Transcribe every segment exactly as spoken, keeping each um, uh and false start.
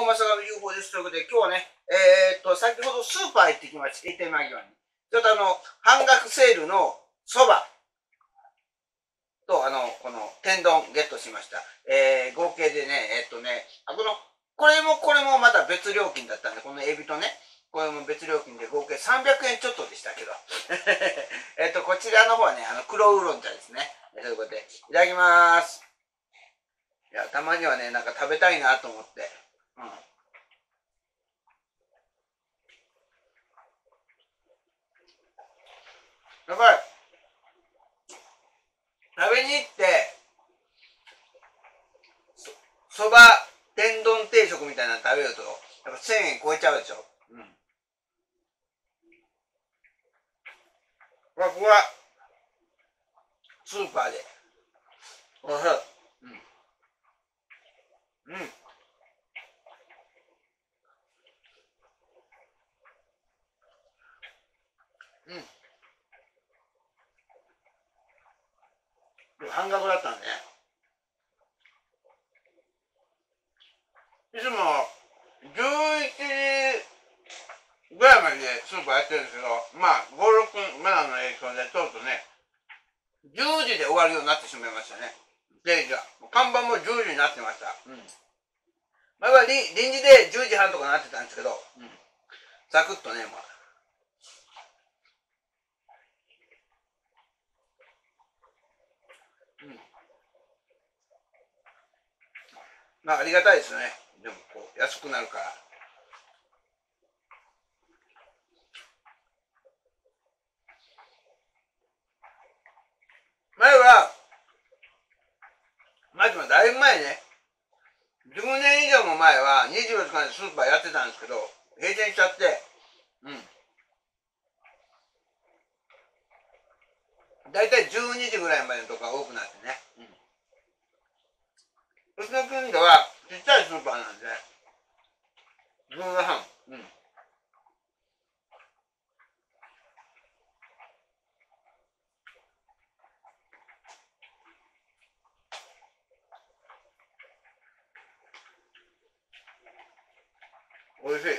まさかの ユーフォー です。ということで、今日はね、えー、っと、先ほどスーパー行ってきました。行って間際に。ちょっとあの、半額セールのそばと、あの、この天丼ゲットしました。えー、合計でね、えー、っとね、あ、この、これもこれもまた別料金だったんで、このエビとね、これも別料金で合計さんびゃくえんちょっとでしたけど。えっと、こちらの方はね、あの、黒ウーロン茶ですね。ということで、いただきまーす。いや、たまにはね、なんか食べたいなと思って。うん。やっぱり、食べに行って、そ、そば、天丼定食みたいなの食べると、やっぱせんえん超えちゃうでしょ。うん。ここは、スーパーで。おいしい。うん。うん。うん。半額だったんでね。いつも、じゅういちじぐらいまでスーパーやってるんですけど、まあ、ご、ろく、マナーの影響で、ちょっとね、じゅうじで終わるようになってしまいましたね。定時は。看板もじゅうじになってました。うん。前は臨時でじゅうじはんとかなってたんですけど、うん。サクッとね、まあ。うん。まあ、ありがたいですね。でも、こう、安くなるから。前は、まずはだいぶ前ね、じゅうねん以上も前はにじゅうよじかんでスーパーやってたんですけど、閉店しちゃって、うん。だいたいじゅうにじぐらいまでのとか多くなってね。うん。うちの近所はちっちゃいスーパーなんで、じゅうよじはん。うん。おいしい。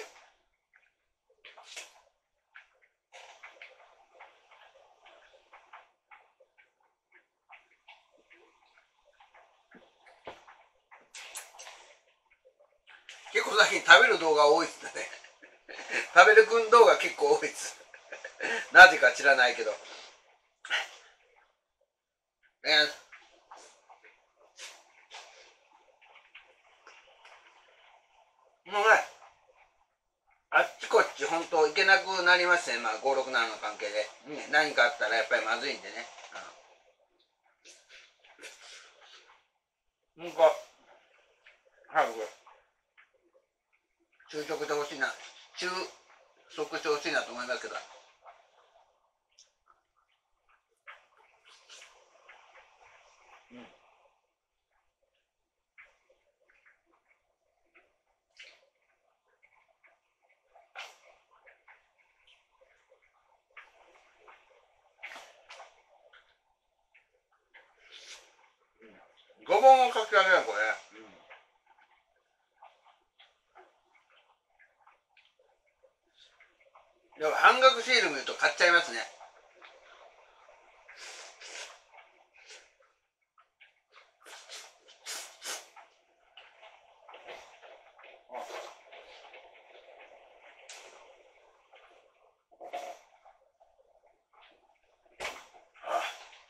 結構最近食べる動画多いっすね。食べるくん動画結構多いっす。なぜか知らないけど。えー、もうね、あっちこっち本当行けなくなりましたね。まあご、ろく、ななの関係で。ね、何かあったらやっぱりまずいんでね。うん。なんか、早く、就職してほしいな。就職してほしいなと思いますけど。うん。ごぼうをかき揚げやこれ。うん。でも半額シール見ると買っちゃいますね。あ、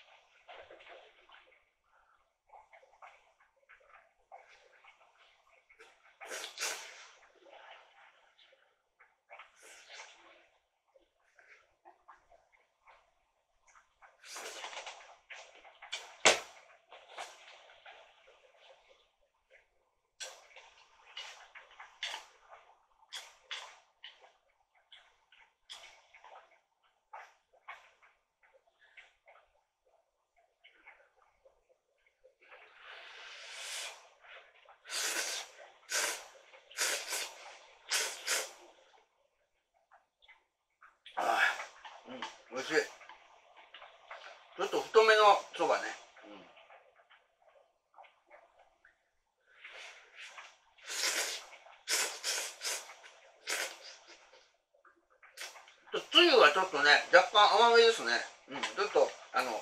あ、うん、美味しい。ちょっと太めのそばね。うん。 とつゆはちょっとね、若干甘めですね。うん、ちょっと、あの、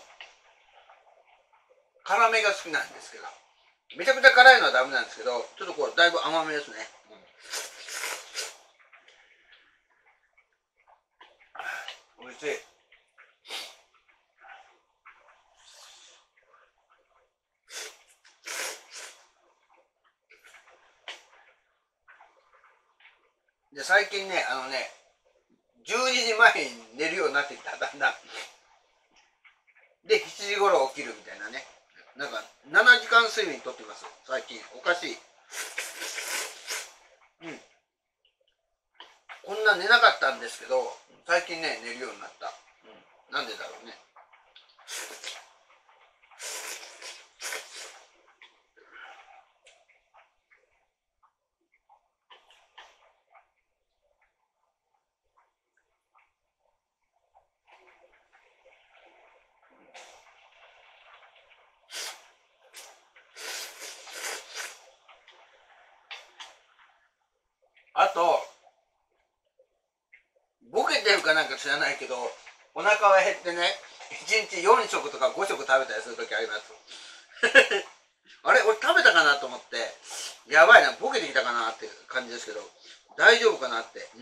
辛めが好きなんですけど。めちゃくちゃ辛いのはダメなんですけど、ちょっとこう、だいぶ甘めですね。うん、おいしい。で、最近ね、あのね、じゅうにじまえに寝るようになってきた、だんだん。で、しちじ頃起きるみたいなね。なんか、ななじかん睡眠とってます、最近。おかしい。うん。こんな寝なかったんですけど、最近ね、寝るようになった。うん。なんでだろうね。あと、ボケてるかなんか知らないけど、お腹は減ってね、いちにちよん食とかご食食べたりするときあります。あれ俺食べたかなと思って、やばいな、ボケてきたかなって感じですけど、大丈夫かなって。うん。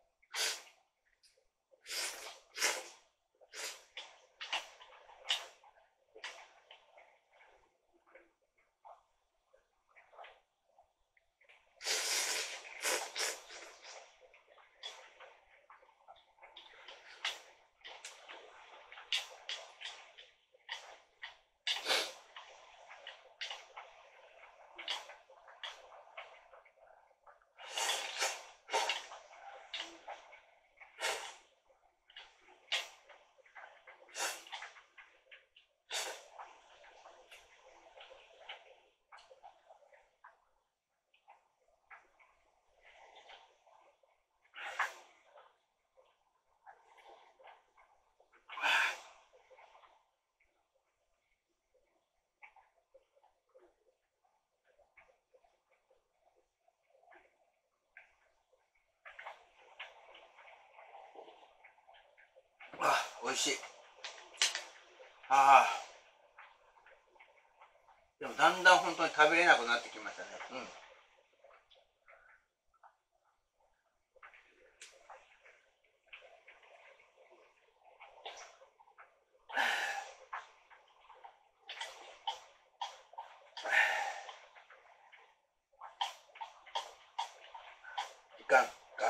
あ、美味しい。ああ。でもだんだん本当に食べれなくなってきましたね。うん。いかんか。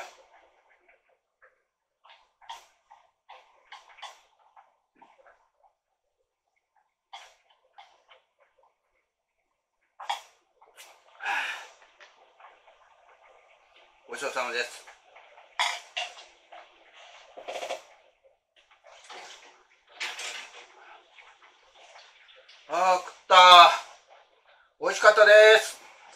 ごちそうさまです。ああ、食った。美味しかったです。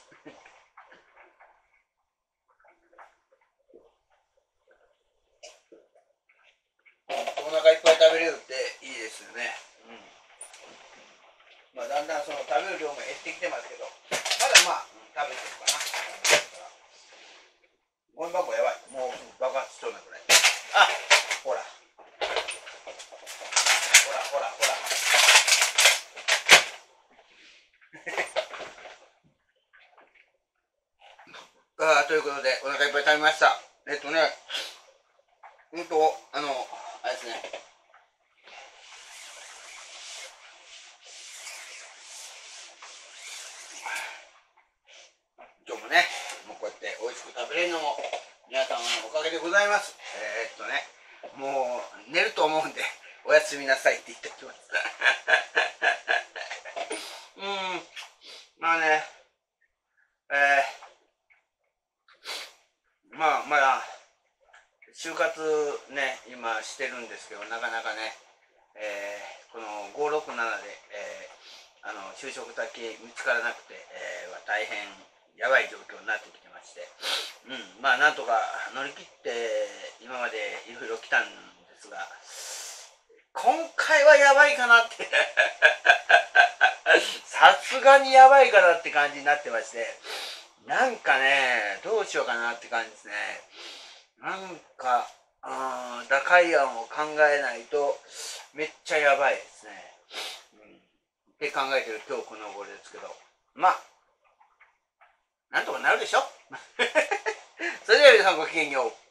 お腹いっぱい食べれるっていいですよね。うん。まあだんだんその食べる量も減ってきてますけど、まだまあ、うん、食べてるかな。ゴミ箱やばい。もう爆発しそうなくらい。あ、ほら。ほらほらほら。あーということで、お腹いっぱい食べました。えっとね、うんと、あの、あれですね。今日もね、もうこうやって美味しく食べれるのも、皆様のおかげでございます。えー、っとね、もう寝ると思うんで、おやすみなさいって言っておきます。うん、まあね、えー、まあ、まだ、就活ね、今してるんですけど、なかなかね、えー、このごろくななで、えー、あの就職先見つからなくて、えー、大変やばい状況になってきてまして、うん、まあなんとか乗り切って今までいろいろ来たんですが、今回はやばいかなってさすがにやばいかなって感じになってまして、なんかね、どうしようかなって感じですね。なんか、 あー打開案を考えないとめっちゃやばいですね、うん、って考えてる今日この頃ですけど、まあなんとかなるでしょそれでは皆さんごきげんよう。